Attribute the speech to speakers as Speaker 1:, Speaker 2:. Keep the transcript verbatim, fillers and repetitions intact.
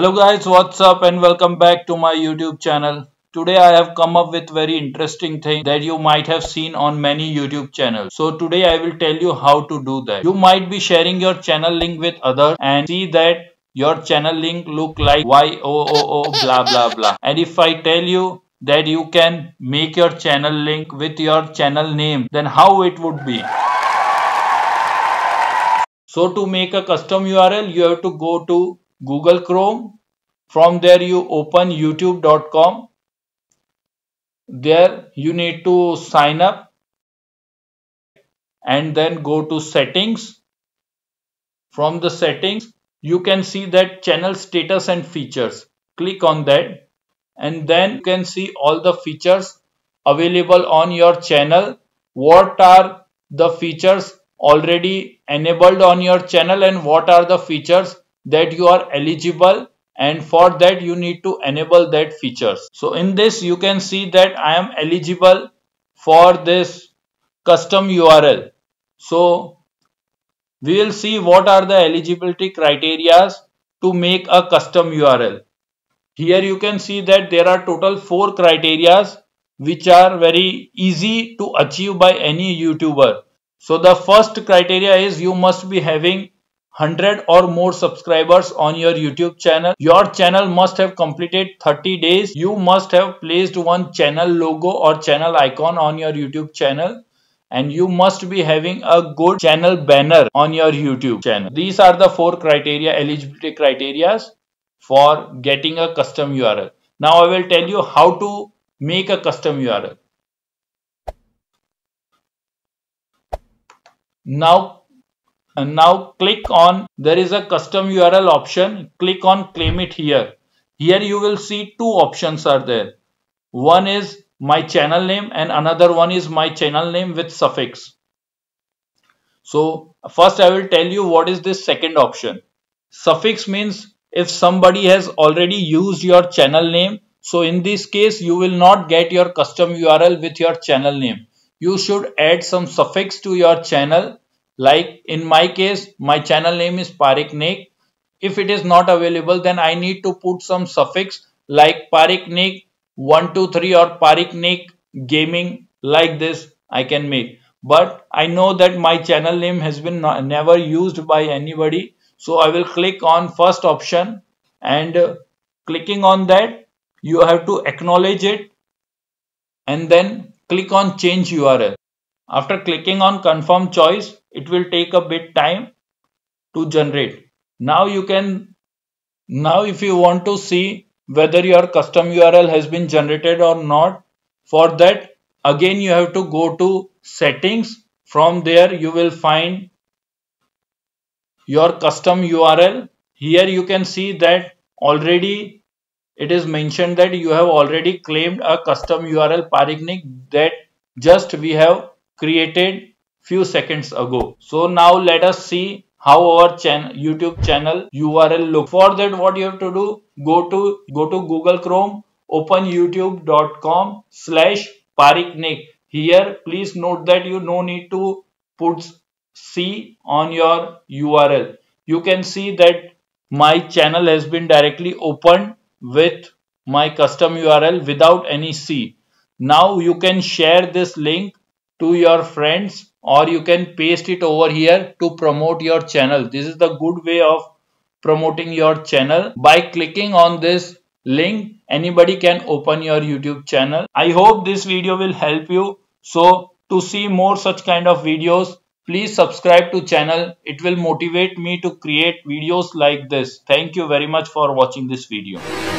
Speaker 1: Hello guys, what's up and welcome back to my YouTube channel. Today I have come up with very interesting thing that you might have seen on many YouTube channels. So today I will tell you how to do that. You might be sharing your channel link with others and see that your channel link look like Y O O O blah blah blah. And if I tell you that you can make your channel link with your channel name, then how it would be? So to make a custom U R L, you have to go to Google Chrome. From there you open youtube dot com. There you need to sign up and then go to settings. From the settings you can see that channel status and features. Click on that and then you can see all the features available on your channel. What are the features already enabled on your channel and what are the features that you are eligible, and for that you need to enable that features. So in this you can see that I am eligible for this custom U R L. So we will see what are the eligibility criteria to make a custom U R L. Here you can see that there are total four criteria which are very easy to achieve by any YouTuber. So the first criteria is you must be having one hundred or more subscribers on your YouTube channel. Your channel must have completed thirty days. You must have placed one channel logo or channel icon on your YouTube channel. And you must be having a good channel banner on your YouTube channel. These are the four criteria, eligibility criteria for getting a custom U R L. Now I will tell you how to make a custom U R L. Now And now click on, there is a custom U R L option. Click on claim it here. Here you will see two options are there. One is my channel name and another one is my channel name with suffix. So first I will tell you what is this second option. Suffix means if somebody has already used your channel name. So in this case you will not get your custom U R L with your channel name. You should add some suffix to your channel. Like in my case, my channel name is Parik Nek. If it is not available, then I need to put some suffix like Parik Nek one two three or Parik Nek Gaming, like this I can make. But I know that my channel name has been not, never used by anybody. So I will click on first option and uh, clicking on that, you have to acknowledge it and then click on change U R L. After clicking on confirm choice, it will take a bit time to generate. Now you can, now if you want to see whether your custom U R L has been generated or not, for that again you have to go to settings. From there you will find your custom U R L. Here you can see that already it is mentioned that you have already claimed a custom U R L Parik Nek that just we have created few seconds ago. So now let us see how our channel YouTube channel U R L look. For that what you have to do, go to go to Google Chrome, open youtube dot com slash Parik Nek. Here please note that you no need to put C on your U R L. You can see that my channel has been directly opened with my custom U R L without any C. Now you can share this link to your friends or you can paste it over here to promote your channel. This is the good way of promoting your channel. By clicking on this link, anybody can open your YouTube channel. I hope this video will help you. So to see more such kind of videos, please subscribe to channel. It will motivate me to create videos like this. Thank you very much for watching this video.